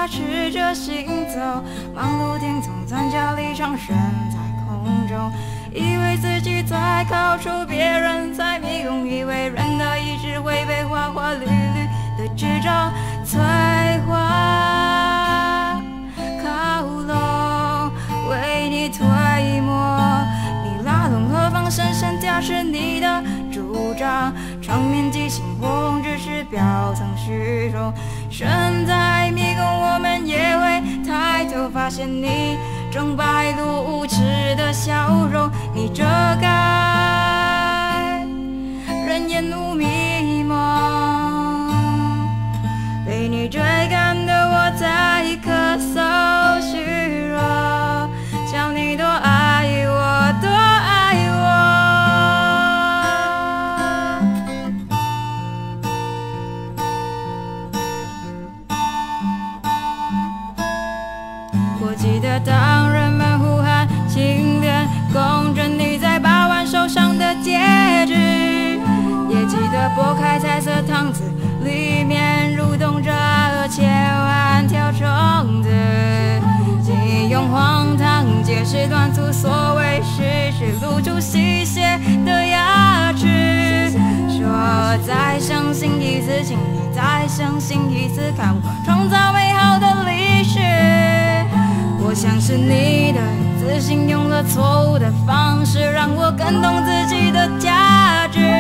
把持着行走，忙碌听从转角里场悬在空中，以为自己在高处，别人在迷宫，以为人的意志会被花花绿绿的执着催化靠拢，为你推磨，你拉拢何方神圣驾驶你的主张，场面激情红只是表层虚荣，身在迷宫我们也会抬头发现你正白露无耻的笑容，你遮盖人烟雾迷蒙，被你追赶的我在咳嗽虚弱，叫你多爱我多爱我。我记得当人们呼喊清廉公正，你在把玩手上的戒指，也记得剥开彩色糖子，里面蠕动着千万条虫子，你用荒唐解释短促所谓事实，露出吸血的牙齿，说再相信一次，请你再相信一次，看我创造美好的历史。我像是你的自信，用了错误的方式，让我更懂自己的价值。